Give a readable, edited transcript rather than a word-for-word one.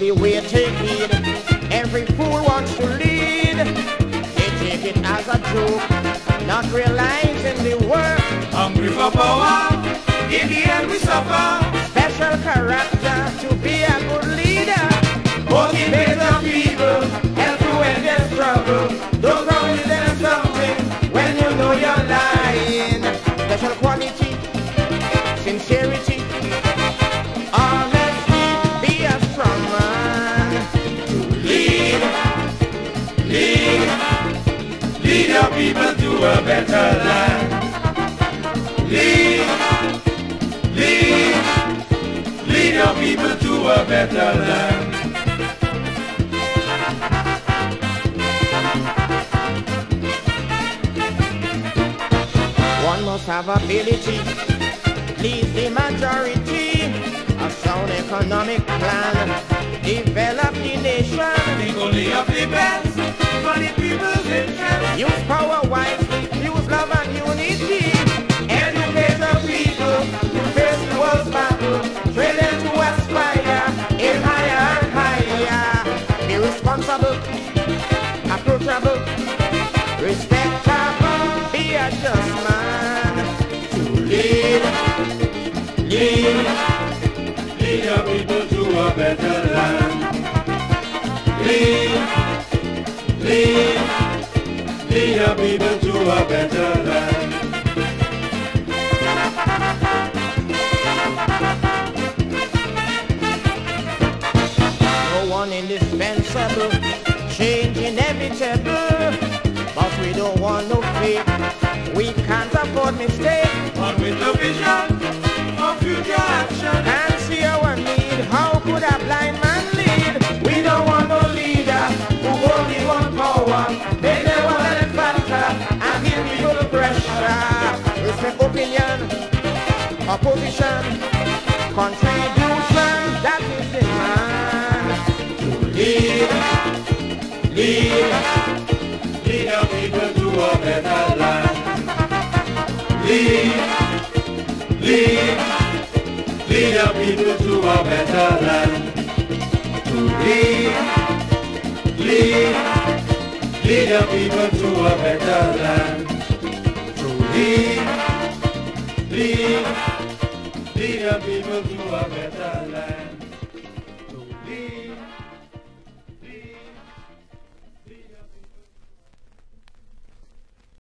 the way take heed. Every fool wants to lead. They take it as a joke, not realizing the work. Hungry for power, in the end we suffer. Special character to be a good leader. Motivate the people, help you when there's trouble. Don't promise them something when you know you're lying. Special quality, sincerity, honesty, be a strong man. Lead your people to a better land. Lead your people to a better land. One must have ability, please the majority. A sound economic plan, develop the nation. Think only of the best for the people's interest. Use power wisely, use love and unity. Educate the people to face the world's battle. Train them to aspire in higher and higher. Be responsible, approachable, respectable, be a just man. To lead your people to a better land. Lead your people to a better land. No one indispensable, change inevitable, but we don't want no fake. We can't afford mistake. One with the vision of future action. And see our need, how could a blind man lead? We don't want no leader who only want power. They never let it factor and give people the pressure. Respect opinion, opposition, contribution, that is the man. To lead your people to a better land. Lead your people to a better land. To lead your people to a better land.